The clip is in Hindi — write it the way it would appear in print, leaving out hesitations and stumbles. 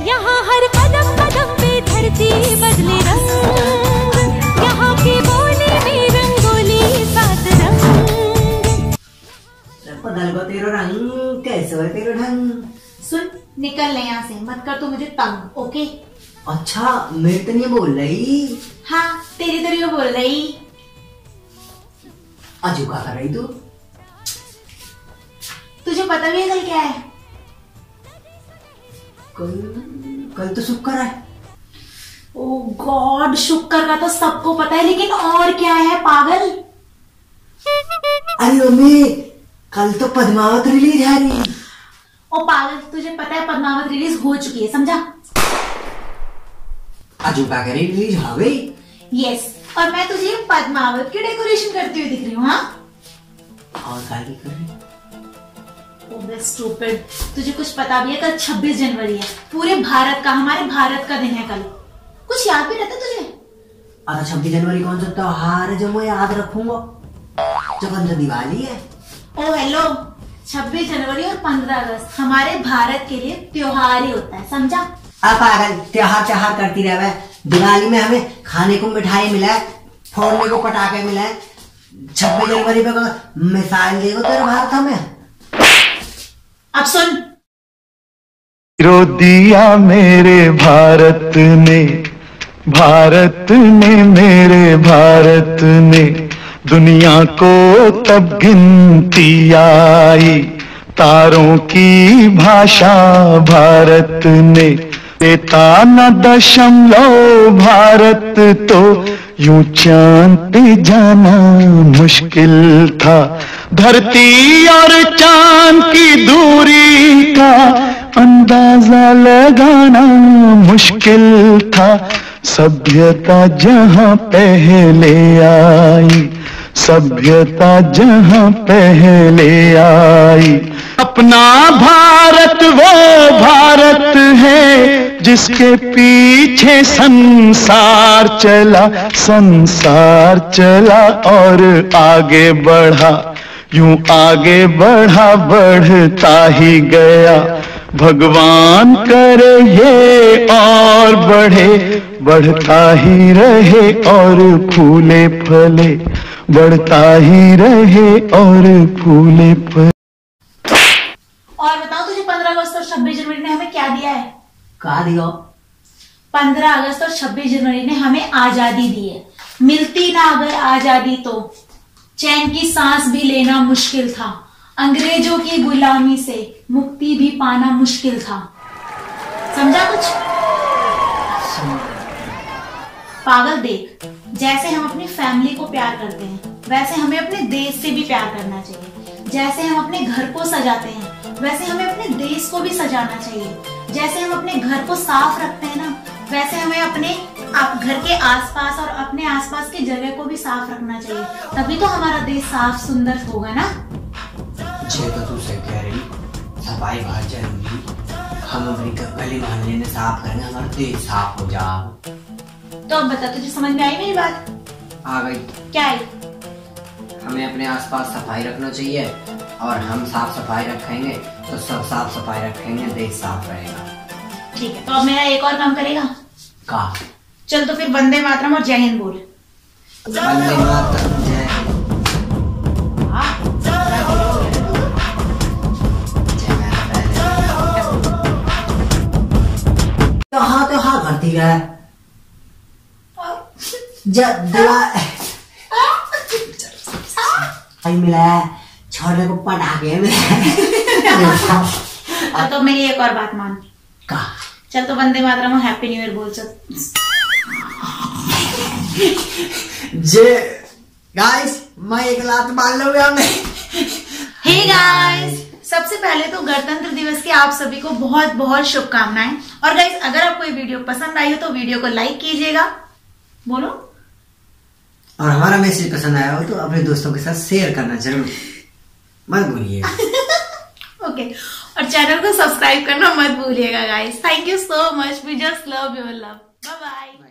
यहाँ हर कदम कदम पे धरती बदले रंग, यहाँ की बोली में रंगोली सात रंग। बदल गो तेरा रंग, कैसे हो तेरा ढंग। सुन, निकल ले यहाँ से, मत कर तू मुझे तंग, ओके? अच्छा, मेरे तो नहीं बोल रही। हाँ, तेरी तरह बोल रही। अजू क्या कर रही तू? तुझे पता भी है कल क्या है? कल तो शुक्र है। ओ गॉड, शुक्र का तो सबको पता है, लेकिन और क्या है पागल? अरे मम्मी, कल तो पद्मावत रिलीज है रही। ओ पागल, तुझे पता है पद्मावत रिलीज हो चुकी है, समझा? अजू क्या कर रही, रिलीज हो गई? यस, और मैं तुझे पद्मावत की डेकोरेशन करती हुई दिख रही हूँ। हाँ, और क्या कर रही? स्टूपिड, तुझे कुछ पता भी है कल 26 जनवरी है, पूरे भारत का, हमारे भारत का दिन है कल। कुछ याद भी रहता तुझे? अरे 26 जनवरी कौन सा त्योहार है जो मैं याद रखूंगा? जब हम दिवाली है। ओ हेलो, 26 जनवरी और 15 अगस्त हमारे भारत के लिए त्योहार ही होता है, समझा? अब पागल, त्योहार करती रहे। दिवाली में हमें खाने को मिठाई मिला है, फोड़ने को पटाखे मिला है। 26 जनवरी पे मिसाइल देगा तेरा भारत हमें। अब सुन, रो दिया मेरे भारत ने, मेरे भारत ने, दुनिया को तब गिनती आई, तारों की भाषा भारत ने, देता न दशमलव भारत तो यूं चांद पे जाना मुश्किल था, धरती और चांद की दूरी का अंदाजा लगाना मुश्किल था, सभ्यता जहां पहले आई, सभ्यता जहां पहले आई, अपना भारत वो भारत है जिसके पीछे संसार चला और आगे बढ़ा, यूं आगे बढ़ा, बढ़ता ही गया, भगवान करे ये और बढ़े, बढ़ता ही रहे और फूले फले, बढ़ता ही रहे और फूले फले। और बताओ, तुझे 15 अगस्त और 26 जनवरी ने हमें क्या दिया है? क्या दिया? 15 अगस्त और 26 जनवरी ने हमें आजादी दी है। मिलती ना अगर आजादी तो चैन की सांस भी लेना मुश्किल था, अंग्रेजों की गुलामी से मुक्ति भी पाना मुश्किल था, समझा कुछ? पागल देख, जैसे हम अपनी फैमिली को प्यार करते हैं, वैसे हमें अपने देश से भी प्यार करना चाहिए। जैसे हम अपने घर को सजाते हैं, वैसे हमें अपने देश को भी सजाना चाहिए। जैसे हम अपने घर को साफ रखते हैं ना, वैसे हमें अपने घर के आसपास और अपने आसपास की जगह को भी साफ रखना चाहिए, तभी तो हमारा देश साफ सुंदर होगा ना। तो तू सही कह रही, सफाई बहुत जरूरी। हम अपनी गली मोहल्ले में साफ करेंगे, हमारा देश साफ हो जाए। तो अब बता, तुझे समझ में आई मेरी बात? आ गई। क्या आई? हमें अपने आसपास सफाई रखना चाहिए, और हम साफ सफाई रखेंगे तो सब साफ सफाई रखेंगे, देश साफ रहेगा। ठीक है, तो अब मेरा एक और काम करेगा? का? चल तो फिर वंदे मातरम और जय हिंद बोल। वंदे मातरम, जय हाँ करती है। मिला छोड़ने को पटाखे मिला। तो मेरी एक और बात मान। का? चल तो वंदे मातरम और हैप्पी न्यू ईयर बोल। चल गाइस, मैं एक लात मार लूंगा हमें। हे गाइस, सबसे पहले तो गणतंत्र दिवस की आप सभी को बहुत बहुत शुभकामनाएं। और गाइस, अगर आपको ये वीडियो पसंद आई हो तो वीडियो को लाइक कीजिएगा, बोलो। और हमारा मैसेज पसंद आया हो तो अपने दोस्तों के साथ शेयर करना जरूर मत भूलिएगा। ओके, और चैनल को सब्सक्राइब करना मत भूलिएगा guys. Thank you so much, we just love your love. Bye bye.